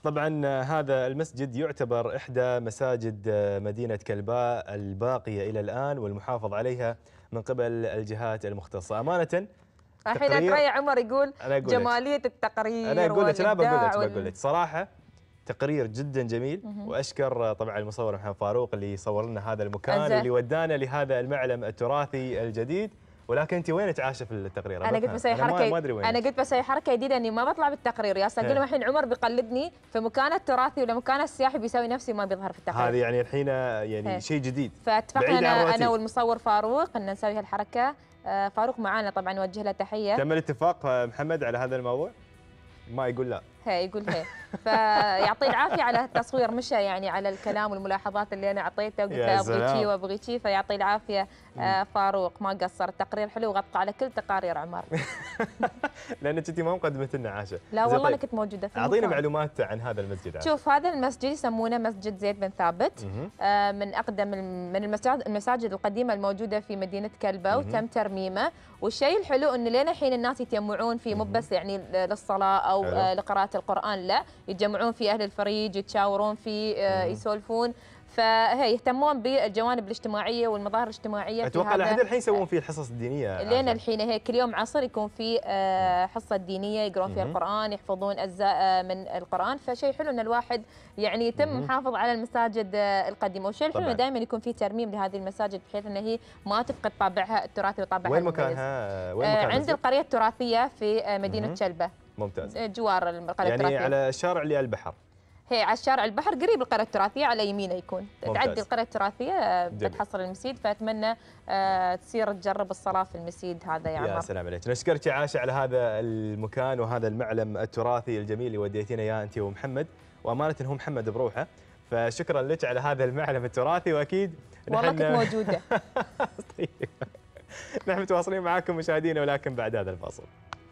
طبعا هذا المسجد يعتبر إحدى مساجد مدينة كلباء الباقية إلى الآن والمحافظ عليها من قبل الجهات المختصة. أمانة الحين أترى عمر يقول جمالية التقرير. أنا أقول لك لا بقول لك بقول لك صراحة تقرير جدا جميل. وأشكر طبعا المصور محمد فاروق اللي صور لنا هذا المكان واللي ودانا لهذا المعلم التراثي الجديد. ولكن انت وين تعاشه في التقرير؟ انا قلت بسوي حركه انا قلت بسوي حركه جديده اني ما بطلع بالتقرير يا اقول لهم الحين عمر بيقلدني في مكانه التراثي ولا مكانه السياحي بيسوي نفسي ما بيظهر في التقرير. هذه يعني الحين يعني شيء جديد. فاتفقنا انا, أنا والمصور فاروق ان نسوي هالحركه. فاروق معانا طبعا نوجه له تحيه. تم الاتفاق محمد على هذا الموضوع؟ ما يقول لا. هي يقول هي. فيعطيه العافيه على التصوير، مشى يعني على الكلام والملاحظات اللي انا اعطيته وقلت له ابغي شي وابغي شي، فيعطيه العافيه آه فاروق ما قصر. التقرير حلو وغطى على كل تقارير عمر. لانك انت ما مقدمه لنا عاشة. لا والله انا كنت موجوده في اعطينا معلومات عن هذا المسجد عاشة. شوف هذا المسجد يسمونه مسجد زيد بن ثابت، آه من اقدم من المساجد المساجد القديمه الموجوده في مدينه كلباء وتم ترميمه. والشيء الحلو انه لين الحين الناس يتجمعون فيه مو بس يعني للصلاه او آه لقراءه القران، لا يتجمعون فيه اهل الفريج يتشاورون فيه آه يسولفون. فهي يهتمون بالجوانب الاجتماعيه والمظاهر الاجتماعيه. اتوقع لحد الحين يسوون فيه الحصص الدينيه. لين الحين هي كل يوم عصر يكون في حصه دينيه يقرون فيها القران، يحفظون اجزاء من القران. فشيء حلو ان الواحد يعني يتم محافظ على المساجد القديمه. والشيء الحلو دائما يكون في ترميم لهذه المساجد بحيث ان هي ما تفقد طابعها التراثي وطابعها وين مكانها؟ وين مكانها؟ عند القريه التراثيه في مدينه كلبة. ممتاز. جوار القريه يعني التراثيه، يعني على الشارع اللي على البحر. هي على الشارع البحر قريب القرية التراثية، على يمينه يكون. ممتاز. تعدي القرية التراثية بتحصل المسيد، فأتمنى آه تصير تجرب الصلاة في المسيد هذا يا عمر. يا سلام عليك. نشكرك يا عاشة على هذا المكان وهذا المعلم التراثي الجميل اللي وديتينا اياه انت ومحمد، وامانة هو محمد بروحه، فشكرا لك على هذا المعلم التراثي. واكيد والله كنت موجودة. طيب نحن متواصلين معاكم مشاهدينا ولكن بعد هذا الفاصل.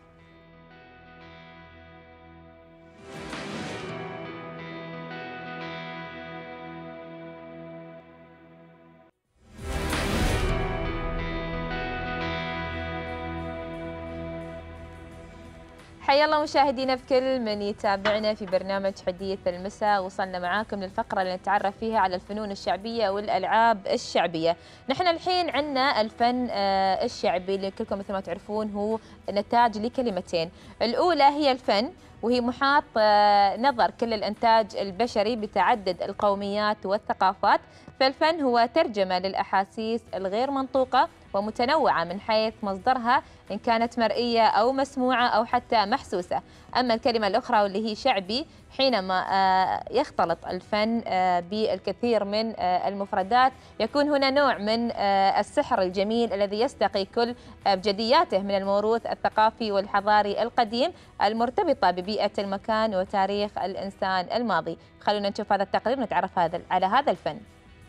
حيا الله مشاهدينا بكل من يتابعنا في برنامج حديث المساء. وصلنا معاكم للفقرة اللي نتعرف فيها على الفنون الشعبية والألعاب الشعبية. نحن الحين عندنا الفن الشعبي اللي كلكم مثل ما تعرفون هو نتاج لكلمتين. الأولى هي الفن، وهي محاط نظر كل الإنتاج البشري بتعدد القوميات والثقافات. فالفن هو ترجمة للأحاسيس الغير منطوقة ومتنوعة من حيث مصدرها إن كانت مرئية أو مسموعة أو حتى محسوسة. أما الكلمة الأخرى واللي هي شعبي، حينما يختلط الفن بالكثير من المفردات يكون هنا نوع من السحر الجميل الذي يستقي كل بجدياته من الموروث الثقافي والحضاري القديم المرتبطة ببيئة المكان وتاريخ الإنسان الماضي. خلونا نشوف هذا التقرير ونتعرف هذا على هذا الفن.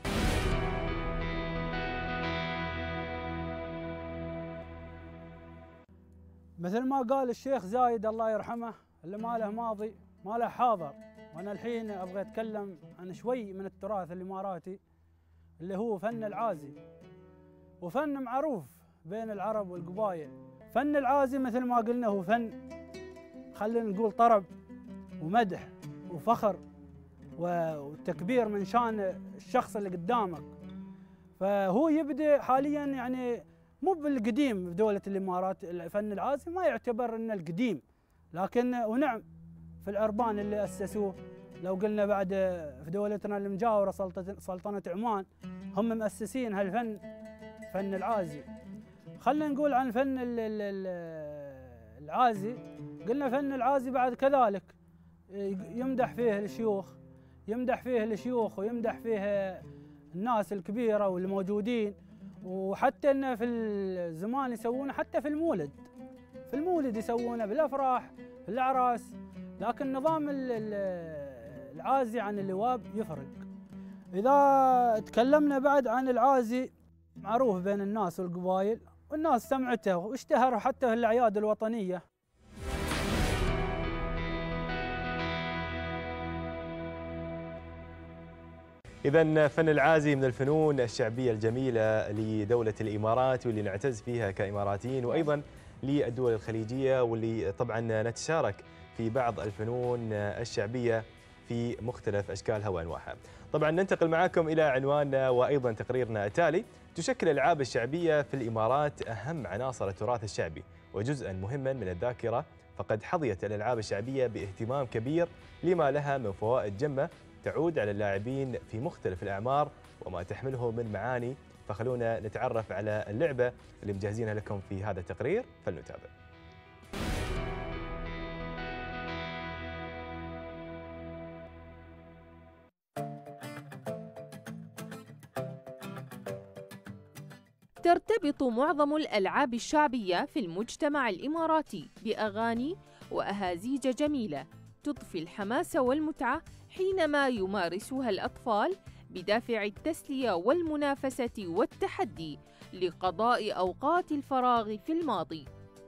مثل ما قال الشيخ زايد الله يرحمه، اللي ما له ماضي ما له حاضر. وانا الحين ابغى اتكلم عن شوي من التراث الاماراتي اللي هو فن العازي، وفن معروف بين العرب والقبائل. فن العازي مثل ما قلنا هو فن، خلينا نقول طرب ومدح وفخر وتكبير من شان الشخص اللي قدامك. فهو يبدأ حاليا يعني مو بالقديم في دولة الإمارات. الفن العازي ما يعتبر إنه القديم، لكن ونعم في العربان اللي أسسوه. لو قلنا بعد في دولتنا المجاورة سلطنة عمان هم مؤسسين هالفن، فن العازي. خلينا نقول عن فن العازي. قلنا فن العازي بعد كذلك يمدح فيه الشيوخ، يمدح فيه الشيوخ ويمدح فيه الناس الكبيرة والموجودين. وحتى انه في الزمان يسوونه حتى في المولد، في المولد يسوونه بالافراح في الاعراس. لكن نظام العازي عن اللواب يفرق. اذا تكلمنا بعد عن العازي، معروف بين الناس والقبائل والناس سمعته واشتهر حتى في الاعياد الوطنيه. إذا فن العازي من الفنون الشعبية الجميلة لدولة الإمارات واللي نعتز فيها كإماراتيين، وأيضا للدول الخليجية، واللي طبعا نتشارك في بعض الفنون الشعبية في مختلف أشكالها وأنواعها. طبعا ننتقل معكم إلى عنواننا وأيضا تقريرنا التالي. تشكل الألعاب الشعبية في الإمارات أهم عناصر التراث الشعبي وجزءا مهما من الذاكرة، فقد حظيت الألعاب الشعبية باهتمام كبير لما لها من فوائد جمة تعود على اللاعبين في مختلف الأعمار وما تحمله من معاني. فخلونا نتعرف على اللعبة اللي مجهزينها لكم في هذا التقرير، فلنتابع. ترتبط معظم الألعاب الشعبية في المجتمع الإماراتي بأغاني وأهازيج جميلة تضفي الحماس والمتعة حينما يمارسها الأطفال بدافع التسلية والمنافسة والتحدي لقضاء أوقات الفراغ في الماضي.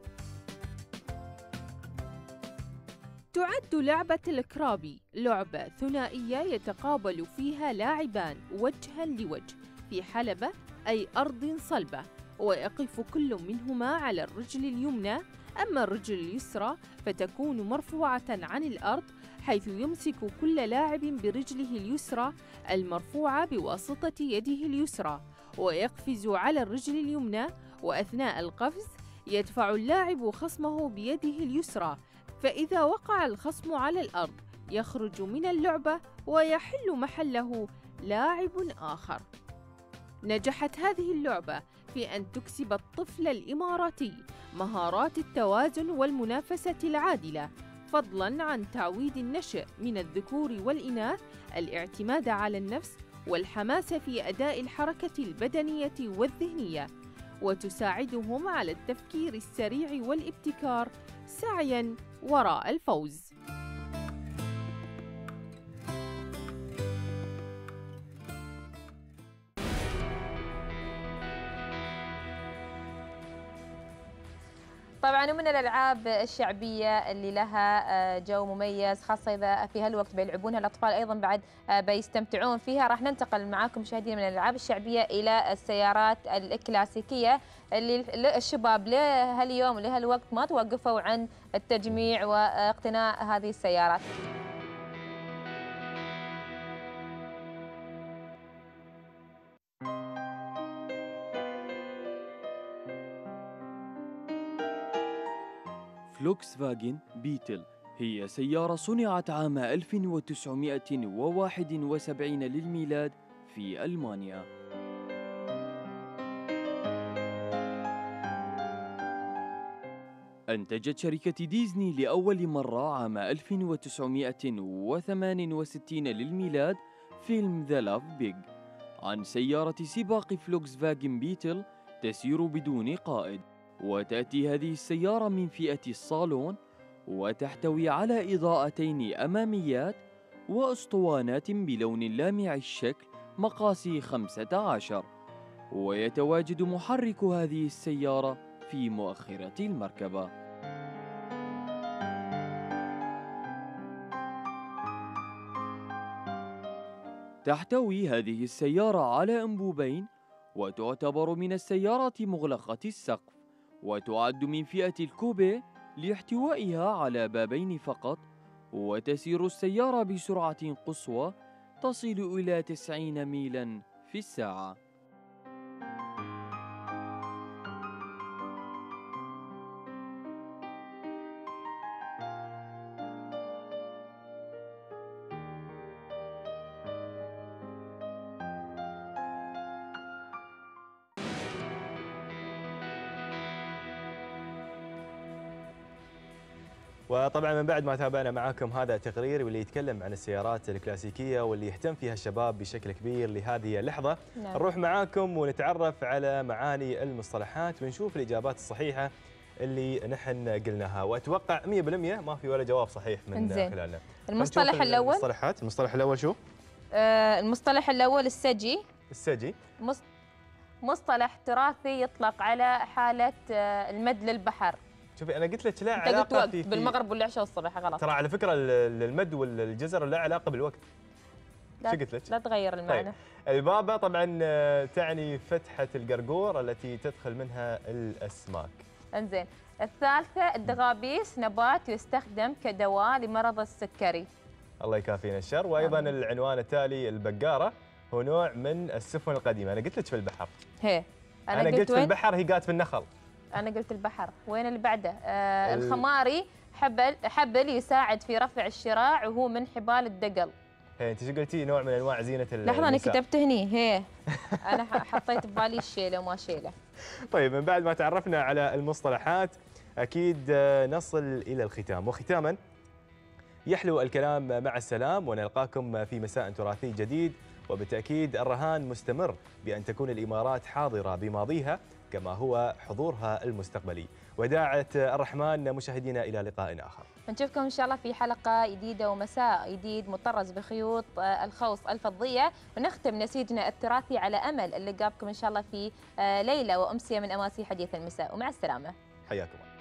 تعد لعبة الكرابي لعبة ثنائية يتقابل فيها لاعبان وجهاً لوجه في حلبة أي أرض صلبة، ويقف كل منهما على الرجل اليمنى، أما الرجل اليسرى فتكون مرفوعة عن الأرض، حيث يمسك كل لاعب برجله اليسرى المرفوعة بواسطة يده اليسرى ويقفز على الرجل اليمنى، وأثناء القفز يدفع اللاعب خصمه بيده اليسرى، فإذا وقع الخصم على الأرض يخرج من اللعبة ويحل محله لاعب آخر. نجحت هذه اللعبة في أن تكسب الطفل الإماراتي مهارات التوازن والمنافسة العادلة، فضلاً عن تعويد النشء من الذكور والإناث الاعتماد على النفس والحماس في أداء الحركة البدنية والذهنية، وتساعدهم على التفكير السريع والابتكار سعياً وراء الفوز. طبعا ومن الألعاب الشعبية اللي لها جو مميز، خاصة إذا في هالوقت بيلعبونها الأطفال أيضا بعد بيستمتعون فيها. راح ننتقل معاكم مشاهدينا من الألعاب الشعبية إلى السيارات الكلاسيكية اللي الشباب لهاليوم ولهالوقت ما توقفوا عن التجميع واقتناء هذه السيارات. فولكس فاجن بيتل هي سيارة صنعت عام ألف وتسعمائة وواحد وسبعين للميلاد في ألمانيا. أنتجت شركة ديزني لأول مرة عام ألف وتسعمائة وثمانية وستين للميلاد فيلم ذا لاف بيج عن سيارة سباق فولكس فاجن بيتل تسير بدون قائد. وتأتي هذه السيارة من فئة الصالون، وتحتوي على إضاءتين أماميات وأسطوانات بلون لامع الشكل مقاسي خمسة عشر، ويتواجد محرك هذه السيارة في مؤخرة المركبة. تحتوي هذه السيارة على أنبوبين، وتعتبر من السيارات مغلقة السقف، وتعد من فئة الكوبيه لاحتوائها على بابين فقط، وتسير السيارة بسرعة قصوى تصل إلى تسعين ميلاً في الساعة. وطبعا من بعد ما تابعنا معاكم هذا التقرير واللي يتكلم عن السيارات الكلاسيكية واللي يهتم فيها الشباب بشكل كبير لهذه اللحظة، نعم. نروح معاكم ونتعرف على معاني المصطلحات ونشوف الإجابات الصحيحة اللي نحن قلناها، وأتوقع مئة بالمئة ما في ولا جواب صحيح من خلالنا. المصطلح الأول المصطلحات المصطلح الأول شو؟ آه المصطلح الأول السجي. السجي مصطلح تراثي يطلق على حالة آه المد للبحر. شوفي انا قلت لك لا علاقه قلت وقت في بالمغرب والعشاء والصبح غلط. ترى على فكره المد والجزر لا علاقه بالوقت. شو قلت لك؟ لا تغير المعنى. طيب. البابا طبعا تعني فتحه القرقور التي تدخل منها الاسماك. انزين. الثالثه الدغابيس نبات يستخدم كدواء لمرض السكري. الله يكافينا الشر. وايضا آمين. العنوان التالي البقاره هو نوع من السفن القديمه. انا قلت لك في البحر. هي انا, أنا قلت في وين؟ البحر، هي قالت في النخل. انا قلت البحر. وين اللي بعده؟ آه ال... الخماري حبل حبل يساعد في رفع الشراع وهو من حبال الدقل. هي انت شو قلتي؟ نوع من انواع زينه النساء. لحظه انا كتبت هني هي. انا حطيت ببالي الشيله وما شيله. طيب، من بعد ما تعرفنا على المصطلحات اكيد نصل الى الختام. وختاما يحلو الكلام مع السلام، ونلقاكم في مساء تراثي جديد. وبالتاكيد الرهان مستمر بان تكون الامارات حاضره بماضيها كما هو حضورها المستقبلي. وداعة الرحمن مشاهدينا إلى لقاء آخر. نشوفكم إن شاء الله في حلقة جديدة ومساء جديد مطرز بخيوط الخوص الفضية، ونختم نسيجنا التراثي على أمل اللقاء بكم إن شاء الله في ليلة وأمسية من أماسي حديث المساء. ومع السلامة. حياكم الله.